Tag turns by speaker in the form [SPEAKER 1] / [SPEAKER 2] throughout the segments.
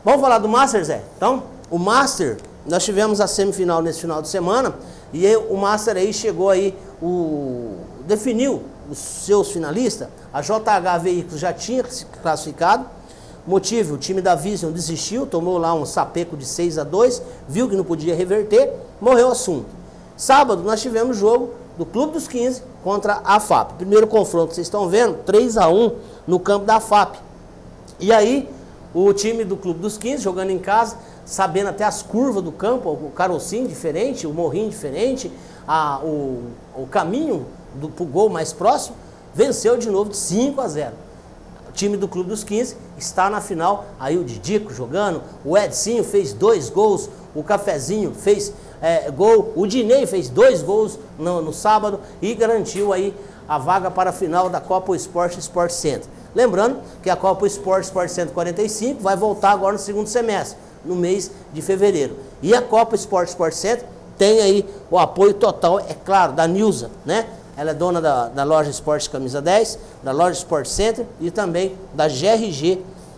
[SPEAKER 1] Vamos falar do Master, Zé? Então, o Master, nós tivemos a semifinal nesse final de semana, e aí, o Master aí chegou aí, definiu os seus finalistas. A JH Veículos já tinha se classificado. Motivo, o time da Vision desistiu, tomou lá um sapeco de 6-2, viu que não podia reverter, morreu o assunto. Sábado nós tivemos jogo do Clube dos 15 contra a FAP. Primeiro confronto, vocês estão vendo, 3-1 no campo da FAP. E aí, o time do Clube dos 15, jogando em casa, sabendo até as curvas do campo, o carocinho diferente, o morrinho diferente, o caminho pro gol mais próximo, venceu de novo de 5-0. O time do Clube dos 15 está na final, aí o Didico jogando, o Edinho fez 2 gols, o Cafezinho fez gol, o Dinei fez 2 gols no sábado e garantiu aí a vaga para a final da Copa Esporte Sport Center. Lembrando que a Copa Esporte Sport Center 45 vai voltar agora no segundo semestre, no mês de fevereiro. E a Copa Esporte Sport Center tem aí o apoio total, é claro, da Nilza, né? Ela é dona da loja Esporte Camisa 10, da loja Sport Center e também da GRG,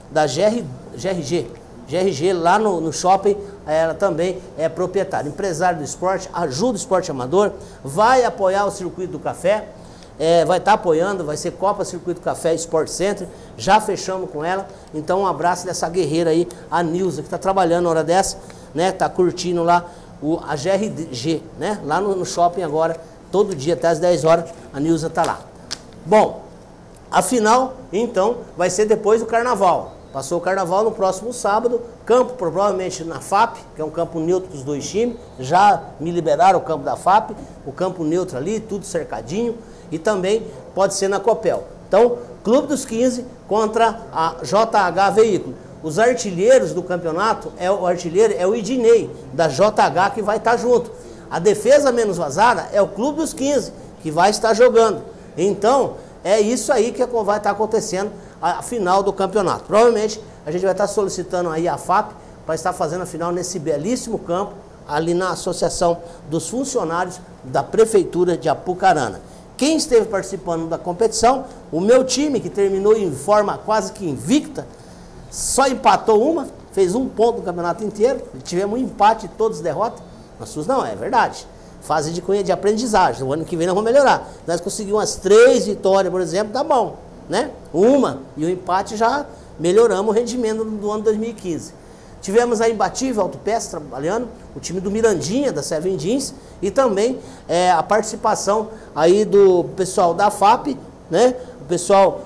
[SPEAKER 1] GRG lá no shopping, ela também é proprietária. Empresário do esporte, ajuda o esporte amador, vai apoiar o Circuito do Café, vai estar apoiando, vai ser Copa Circuito Café Sport Center, já fechamos com ela, então um abraço dessa guerreira aí, a Nilza, que está trabalhando na hora dessa, né, está curtindo lá a GRG, né, lá no shopping agora, todo dia até às 10 horas, a Nilza está lá. Bom, a final, então, vai ser depois do Carnaval. Passou o Carnaval no próximo sábado, campo provavelmente na FAP, que é um campo neutro dos 2 times, já me liberaram o campo da FAP, o campo neutro ali, tudo cercadinho, e também pode ser na Copel. Então, Clube dos 15 contra a JH Veículo. Os artilheiros do campeonato, o artilheiro é o Idinei, da JH, que vai estar junto. A defesa menos vazada é o Clube dos 15, que vai estar jogando. Então, é isso aí que vai estar acontecendo a final do campeonato. Provavelmente, a gente vai estar solicitando aí a FAP para estar fazendo a final nesse belíssimo campo, ali na Associação dos Funcionários da Prefeitura de Apucarana. Quem esteve participando da competição, o meu time, que terminou em forma quase que invicta, só empatou uma, fez 1 ponto no campeonato inteiro, tivemos um empate e todos derrotas. Mas não, é verdade. Fase de aprendizagem. O ano que vem nós vamos melhorar. Nós conseguimos umas 3 vitórias, por exemplo, tá bom, né? Uma e o empate já melhoramos o rendimento do ano 2015. Tivemos a Imbatível Autopeça trabalhando, o time do Mirandinha, da Seven Jeans, e também a participação aí do pessoal da FAP, né? O pessoal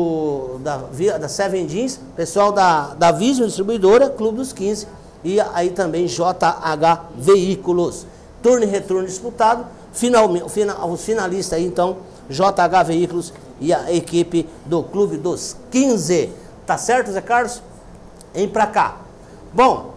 [SPEAKER 1] da Seven Jeans, pessoal da Vision Distribuidora, Clube dos 15, e aí também JH Veículos. Turno e retorno disputado, os finalistas aí então, JH Veículos e a equipe do Clube dos 15. Tá certo, Zé Carlos? Vem pra cá. Bom,